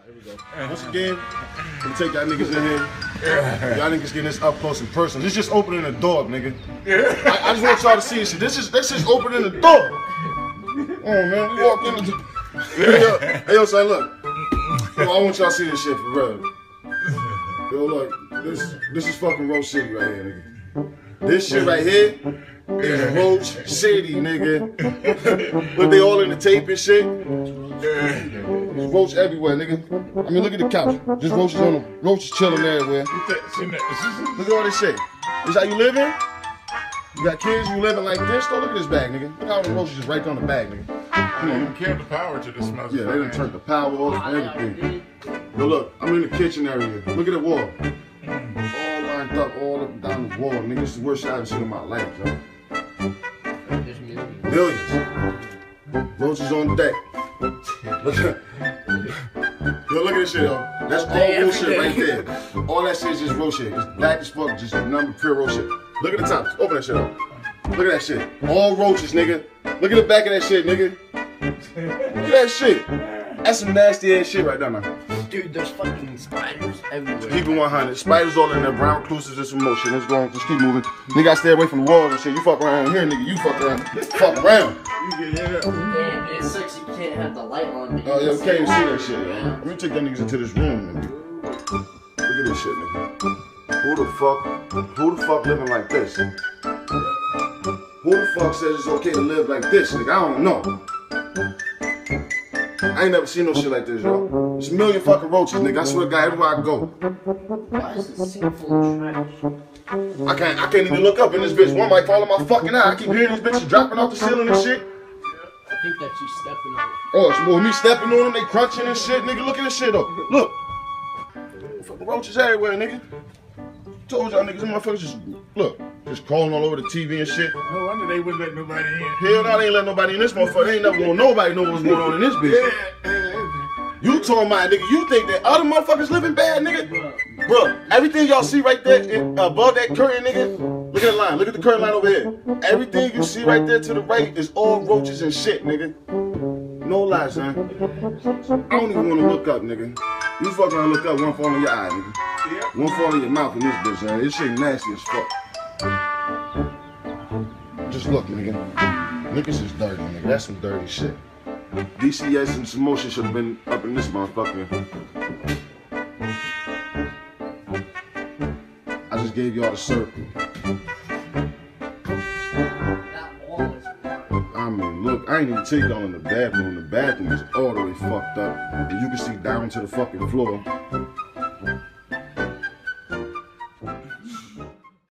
There we go. Once again, I'm gonna take y'all niggas in here. Y'all niggas getting this up close and personal. This just opening the door, nigga. I just want y'all to see this shit. This is opening the door. Oh man, we walk in the hey yo, son, look. Yo, I want y'all to see this shit for real. Yo, look, this is fucking Roach City right here, nigga. This shit right here is Roach City, nigga. Look, they all in the tape and shit. There's roach everywhere, nigga. I mean, look at the couch. Just roaches on them. Roaches chilling everywhere. Look at all this shit. This how you living? You got kids, you living like this? Don't look at this bag, nigga. Look how the roaches just right on the bag, nigga. They didn't care the power to this motherfucker. Yeah, they done turned the power off and everything. Yo, look, I'm in the kitchen area. Look at the wall. All lined up, all up and down the wall. Nigga, this is the worst shit I've seen in my life, yo. Millions. Roaches on deck. Look at, yo, look at this shit, yo. That's all roach shit right there. All that shit is just roach shit. It's black as fuck, just number pure roach shit. Look at the top. Open that shit up. Look at that shit. All roaches, nigga. Look at the back of that shit, nigga. Look at that shit. That's some nasty ass shit right there, man. Dude, there's fucking spiders everywhere. Keep it 100. Spiders all in there, brown recluses and some more shit. Let's go on, just keep moving. Nigga, gotta stay away from the walls and shit. You fuck around here, nigga. You fuck around. Fuck around. You get hit up. Damn, it sucks you can't have the light on. Oh, yo, you can't even see that shit, yo. Let me take them niggas into this room, nigga. Look at this shit, nigga. Who the fuck living like this? Who the fuck says it's okay to live like this, nigga? I don't know. I ain't never seen no shit like this, yo. There's a million fucking roaches, nigga. I swear to God, everywhere I go. Why is the sink full of trash? I can't even look up in this bitch. One might fall in my fucking eye. I keep hearing these bitches dropping off the ceiling and shit. I think that you stepping on it. Oh, it's more me stepping on them, they crunching and shit, nigga. Look at this shit, though. Look. Fucking roaches everywhere, nigga. Told y'all niggas, them motherfuckers just, look, just crawling all over the TV and shit. No wonder they wouldn't let nobody in. Hell no, they ain't let nobody in this motherfucker. They ain't never want nobody know what's going on in this bitch. You talking about, nigga, you think that other motherfuckers living bad, nigga? Bruh, everything y'all see right there above that curtain, nigga, look at the line, look at the curtain line over here. Everything you see right there to the right is all roaches and shit, nigga. No lie, son. I don't even want to look up, nigga. You fuck around and look up, one fall in your eye, nigga. One fall in your mouth in this bitch, man. This shit nasty as fuck. Just look, nigga. Niggas is dirty, nigga. That's some dirty shit. DCS and some more shit should have been up in this motherfucker. I just gave y'all the circle. I mean, look, I ain't even take y'all in the bathroom. The bathroom is all the way fucked up. And you can see down to the fucking floor.